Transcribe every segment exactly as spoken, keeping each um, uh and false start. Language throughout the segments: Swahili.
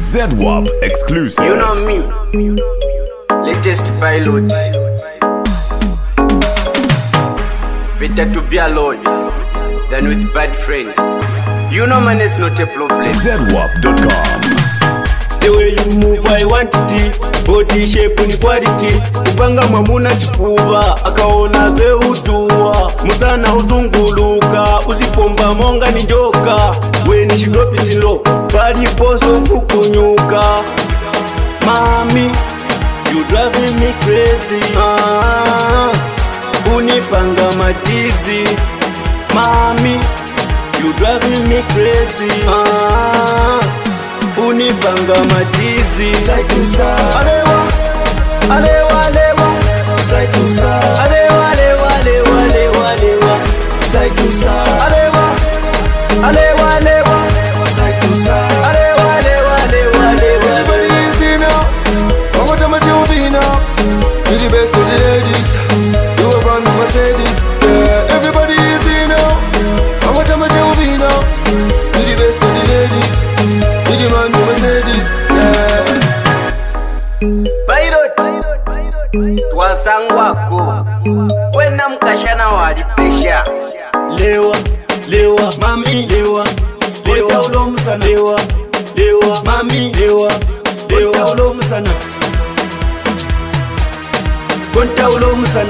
Z W A P exclusive. You know me, latest pilot. Better to be alone than with bad friend. You know man is not a problem. Z W A P dot com. The way you move I want it. Body shape ni quality. Upanga mamuna chikuba akaona veudua. Musana uzunguluka uzipomba monga ni joka. When she drop it low body pose ufukunyuka. Mami, you driving me crazy. Ah, unipanga matizi. Mami, you driving me crazy. Ah, unipanga matizi. Side to side, Alewa, alewa, alewa. side to side, Alewa, alewa, alewa, alewa, alewa. side to side, Alewa, alewa, alewa. side to side. Alewa, alewa, alewa, alewa. Everybody is in now. One more time at you be now. You the best of the ladies. You a brand new Mercedes. Yeah, everybody is in now. One more time at you be now. You the best of the ladies. You the man new Mercedes. Yeah. Pilot, wasangwako. Wena mkashana wadi pesha. Lewa, lewa, mami, lewa. Lewa ulomu sana. Lewa, lewa, mami, lewa. Lewa ulomu sana. Konta ulomu sana.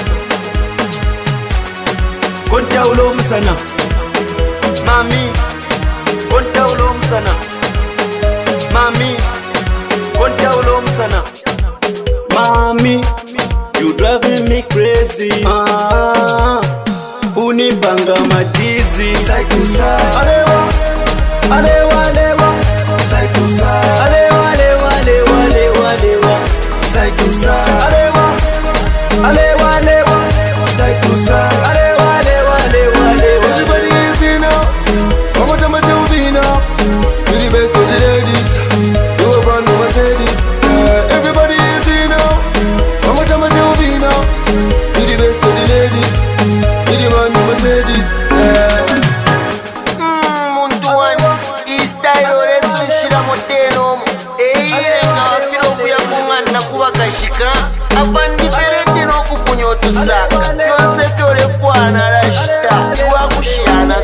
Konta ulomu sana. Mami, konta ulomu sana. Mami, konta ulomu sana. Mami, you driving me crazy. Ah, unibanga matizi. Side to side, Alewa, alewa, alewa. side to side, Alewa, alewa, alewa, alewa, alewa. side to side, Alewa, alewa, alewa. side to side. Alewa, alewa, alewa, alewa. Everybody is in now. One more time at you be now. You the best of the ladies. You a brand new Mercedes. Yeah, everybody is in now. One more time at you be now. You the best of the ladies. You the man new Mercedes. Yeah. Muntu wange istyle resunshira muteno eire nga kiro kuya kumana kuba kashika abandi ferende no kupunyotusa yonse fyore fwana rashita iwa kushana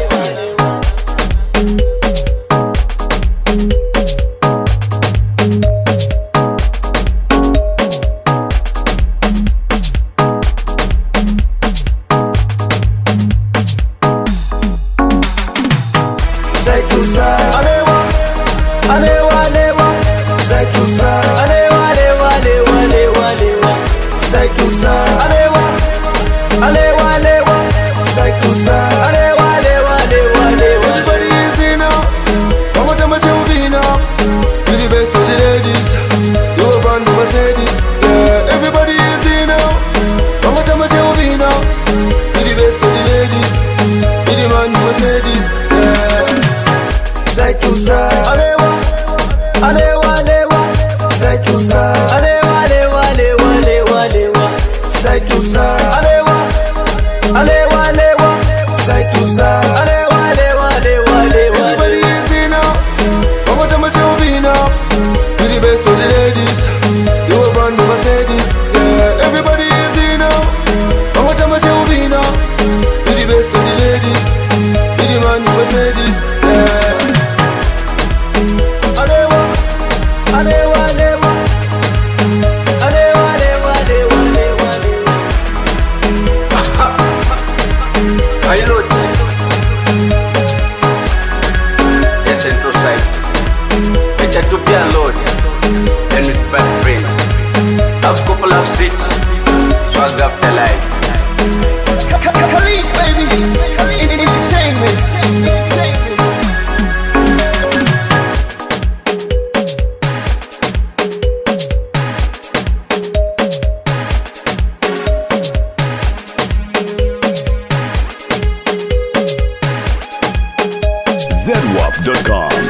Side to side, Alewa, alewa, alewa. side to side, Alewa, alewa, alewa, alewa, alewa. side to side, Alewa, alewa, alewa. side to side. Alewa, alewa, alewa, alewa. Everybody is in now. One more time at you be now. You the best of the ladies. You a brand new Mercedes. Yeah, everybody is in now. One more time at you be now. You the best of the ladies. You the man new Mercedes. Yeah. Side to side, Alewa, alewa, alewa. side to side, Alewa, alewa, alewa, alewa, alewa. side to side, Alewa, alewa, alewa. side to side. Alewa, alewa, alewa, alewa. Everybody is in now. One more time at you be now. You the best of the ladies. You a brand new Mercedes. Yeah, everybody is in now. One more time at you be now. You the best of the ladies. You the man new Mercedes. Yeah. Alewa, alewa, alewa. Alewa, alewa, alewa, alewa, alewa. Pilot, the central side. Better to be alone than with bad friends. Have couple of seats, swag up the life. Khalid baby Khalid entertainment Z W A P dot com.